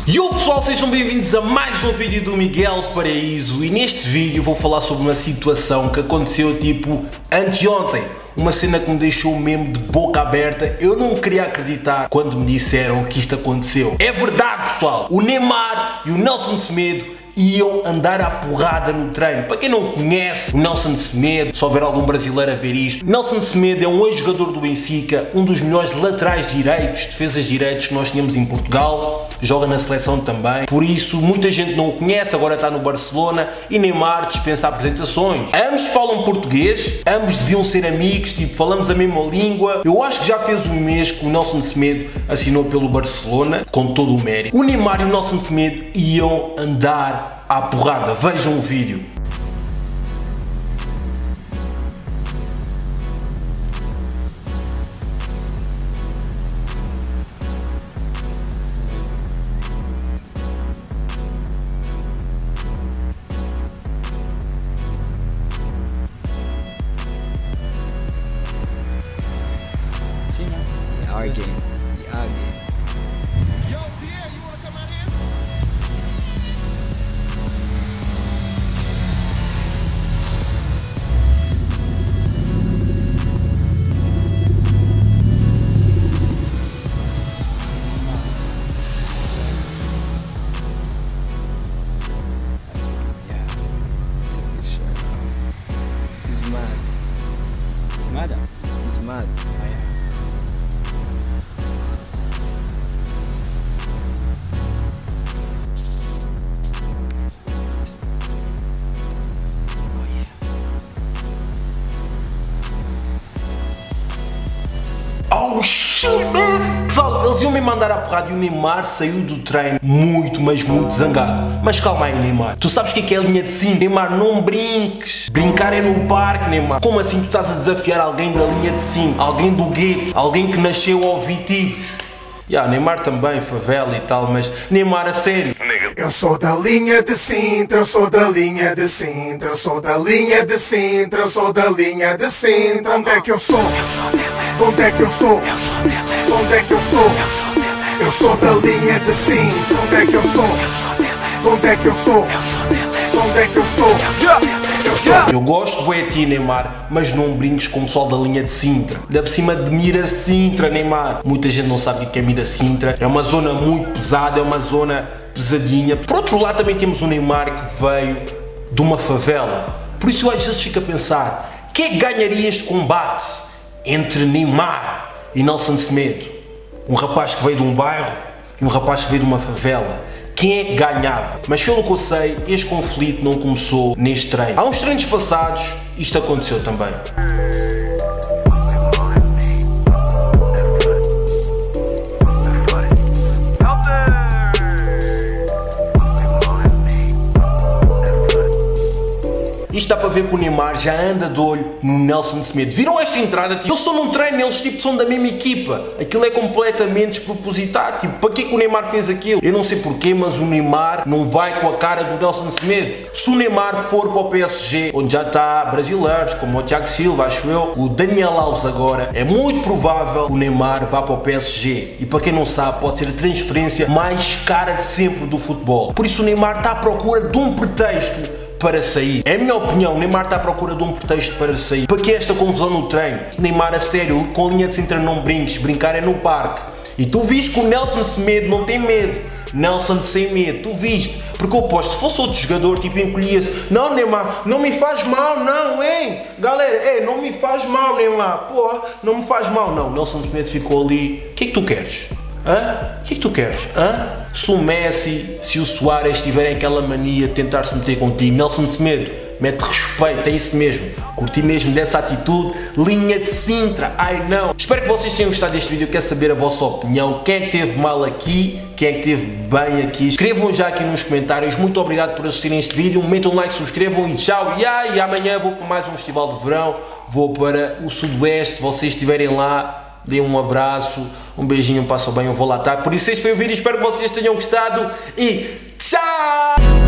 E o pessoal, sejam bem-vindos a mais um vídeo do Miguel Paraíso. E neste vídeo vou falar sobre uma situação que aconteceu tipo anteontem. Uma cena que me deixou mesmo de boca aberta. Eu não queria acreditar quando me disseram que isto aconteceu. É verdade, pessoal. O Neymar e o Nelson Semedo iam andar à porrada no treino. Para quem não conhece o Nelson Semedo, se houver algum brasileiro a ver isto, Nelson Semedo é um ex-jogador do Benfica, um dos melhores laterais direitos, defesas direitos que nós tínhamos em Portugal, joga na seleção também, por isso muita gente não o conhece, agora está no Barcelona. E Neymar dispensa apresentações. Ambos falam português, ambos deviam ser amigos, tipo, falamos a mesma língua. Eu acho que já fez um mês que o Nelson Semedo assinou pelo Barcelona, com todo o mérito. O Neymar e o Nelson Semedo iam andar à porrada, vejam o vídeo. Sim, né? Arguing. Yo, Pierre, you wanna come out here? Take his shirt off. He's mad. It's mad. He's mad. Oh shit, man! Pessoal, eles iam me mandar à porrada e o Neymar saiu do treino muito, mas muito zangado. Mas calma aí, Neymar. Tu sabes o que é a linha de 5? Neymar, não brinques. Brincar é no parque, Neymar. Como assim tu estás a desafiar alguém da linha de 5? Alguém do gueto? Alguém que nasceu ao Vitivos? Neymar também, favela e tal, mas Neymar, a sério. Eu sou da linha de Sintra, eu sou da linha de Sintra, eu sou da linha de Sintra, eu sou da linha de Sintra. Onde é que eu sou? Onde é que eu sou? Onde é que eu sou? Eu sou da linha de Sintra. Onde é que eu sou? Onde é que eu sou? Onde é que eu sou? Eu gosto bué de ti, Neymar, mas não brinques com o pessoal da linha de Sintra. Ainda por cima de Mira Sintra, Neymar. Muita gente não sabe o que é Mira Sintra. É uma zona muito pesada, é uma zona pesadinha. Por outro lado, também temos o Neymar que veio de uma favela. Por isso eu às vezes fico a pensar, quem é que ganharia este combate entre Neymar e Nelson Semedo? Um rapaz que veio de um bairro e um rapaz que veio de uma favela. Quem é que ganhava? Mas pelo que eu sei, este conflito não começou neste treino. Há uns treinos passados, isto aconteceu também. Isto dá para ver que o Neymar já anda de olho no Nelson Semedo. Viram esta entrada? Tipo, eles estão num treino, eles tipo, são da mesma equipa. Aquilo é completamente despropositado. Tipo, para que o Neymar fez aquilo? Eu não sei porquê, mas o Neymar não vai com a cara do Nelson Semedo. Se o Neymar for para o PSG, onde já está brasileiros, como o Thiago Silva, acho eu, o Daniel Alves agora, é muito provável que o Neymar vá para o PSG. E para quem não sabe, pode ser a transferência mais cara de sempre do futebol. Por isso o Neymar está à procura de um pretexto para sair. É a minha opinião, o Neymar está à procura de um pretexto para sair. Para que esta confusão no treino? Neymar, a sério, com a linha de Sintra não brinques, brincar é no parque. E tu viste que o Nelson Semedo não tem medo. Nelson sem medo, tu viste? Porque eu posto, se fosse outro jogador, tipo, encolhia-se. Não, Neymar, não me faz mal, não, hein? Galera, não me faz mal, Neymar. Pô, não me faz mal, não. Nelson Semedo ficou ali. O que é que tu queres? Hã? O que é que tu queres? Hã? Se o Messi, se o Suárez tiverem aquela mania de tentar se meter contigo, Nelson Semedo, mete respeito, é isso mesmo. Curti mesmo dessa atitude, linha de Sintra, ai não. Espero que vocês tenham gostado deste vídeo, quero saber a vossa opinião. Quem é que teve mal aqui? Quem é que teve bem aqui? Escrevam já aqui nos comentários. Muito obrigado por assistirem este vídeo. Metam um like, subscrevam e tchau. E amanhã vou para mais um festival de verão. Vou para o Sudoeste, se vocês estiverem lá. Dê um abraço, um beijinho, passam bem, eu vou lá estar. Por isso este foi o vídeo, espero que vocês tenham gostado e tchau!